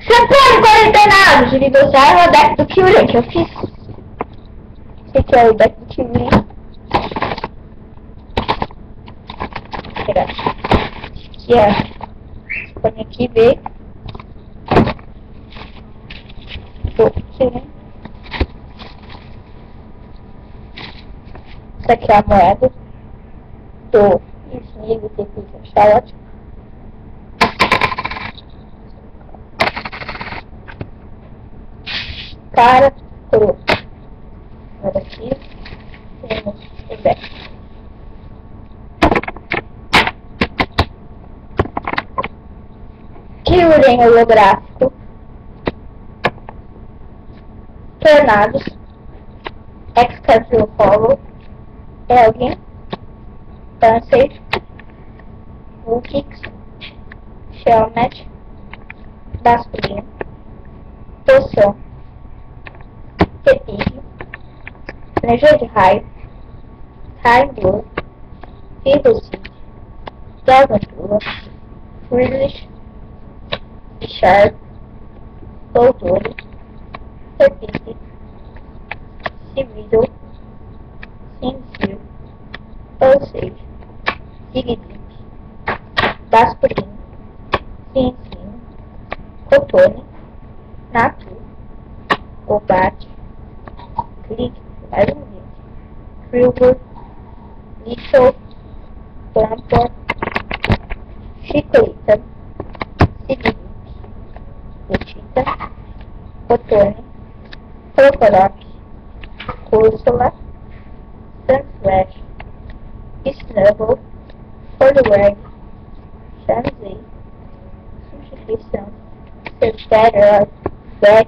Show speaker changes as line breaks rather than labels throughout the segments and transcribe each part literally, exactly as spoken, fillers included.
Champanhe quarentenados de nível zero é o deck do Kyurem que eu fiz. Esse aqui é o deck do Kyurem. Vou pegar aqui, ó. Põe aqui, B. Do Kyurem. Essa aqui é a moeda do Smig, que fica Charlotte. Cara, coroa. Agora aqui temos o deck. Kyurem holográfico. Tornados. Excalibur Follow. Elgin. Pansage. Vulkix. Shellmet. Basculino. Poção. Repique, energia de raio, raio blue, Ferrocid, Gargantua, Freelish, Sharp, Doutor, Repique, Cividal, Sincil, Pulsage, Zigzig, Basculino, Cincin, Cotone, Natu, Obate, Clique, mais um vídeo. Kruger, Little, Pampor, Chicolita, Sigrid, Petita, Cotone, Crocodok, Úrsula, Sunflash, Snubble, Poliwag, Shanzei, Substituição, Septera, Back,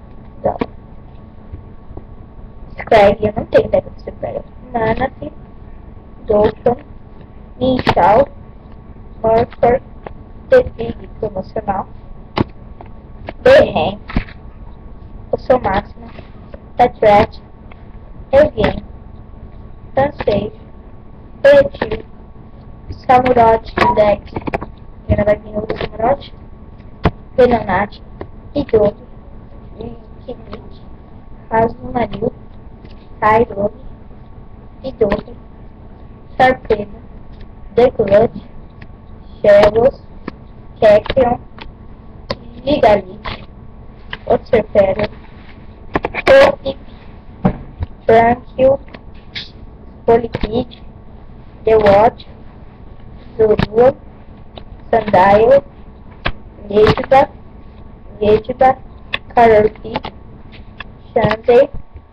Scrag, eu não tenho deck de Superior. Manatee, Dolphin, Ninjal, Morpher, The Big promocional, Berren, Poção Máxima, Tetrat, Elgin, Pansage, Petil, Samurott deck, ainda vai vir outro Samurott, Venonat, Idoso, Kibit, Razumaril, Tyrone, Idoso, Sarpena, Declut, Shellos, Kekrion, Gigalith, Obserpera, Topip, Frankil, Polikid, The Watch, Zorua, Sandile, Yedba, Yedba, Karolfi, Shanzei,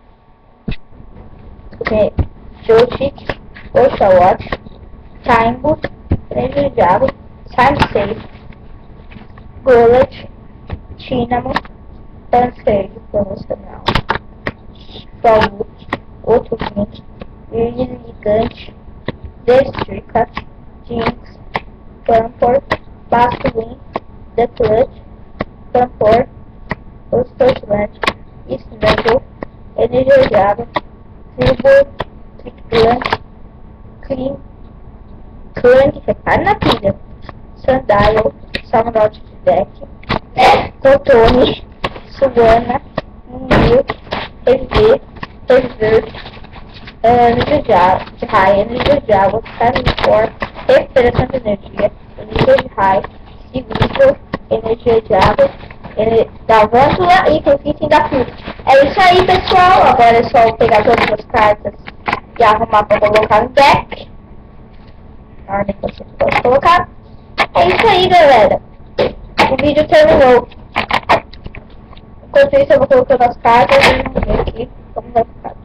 Joshik, Oshawott, Timebut, Prejudicado, Time-Safe, Golett, Cinnamon, Pansage promocional, Frogwood, outro Link, Virgin Gigante, Destrica, Jinx, Pampor, Basculin, The Clutch, Pampor, Ostoslante, Snuggle, Energizado, Silver, Trickland, Clean, Clank, repare na pilha, Sandile, Samurott de deck, Cotone, Sugana, Milk, T V, Reserve, Energia de raio, energia de água, Carnivore, recuperação de energia, energia de raio, Civismo, energia de água, da vândula e refit da fruta. É isso aí, pessoal. Agora é só eu pegar todas as cartas e arrumar para colocar no deck. Na ordem que você pode colocar. É isso aí, galera. O vídeo terminou. Enquanto isso, eu vou colocando as cartas e vamos ver aqui como vai ficar.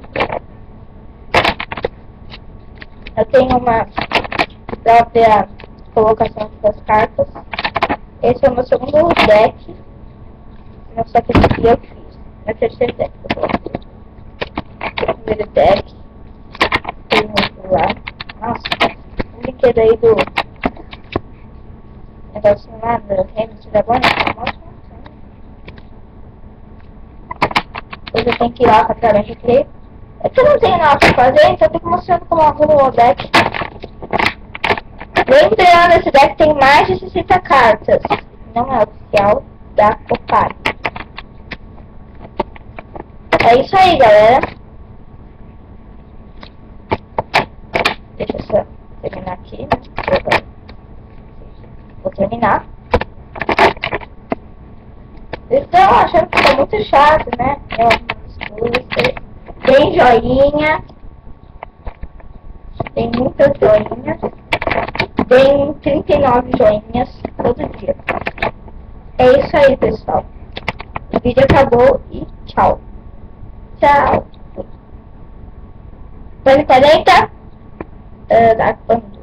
Eu tenho uma própria colocação das cartas. Esse é o meu segundo deck. Não só que esse aqui eu fiz. É o terceiro deck que eu coloquei. O primeiro deck. Tem outro lá. Nossa, um brinquedo aí do negocinho lá do Reino de Dragão. Depois eu tenho que ir lá pra trás de play. É que eu não tenho nada pra fazer, então eu fico mostrando como arrumo o deck. Lembrando, esse deck tem mais de sessenta cartas. Não é oficial. da Copag. É isso aí, galera. Deixa eu só terminar aqui, né? Vou terminar. Estão achando que tá muito chato, né? Tem joinha. Tem muitas joinhas. Tem trinta e nove joinhas todo dia. É isso aí, pessoal. O vídeo acabou e tchau. Tchau. Põe quarenta. Uh,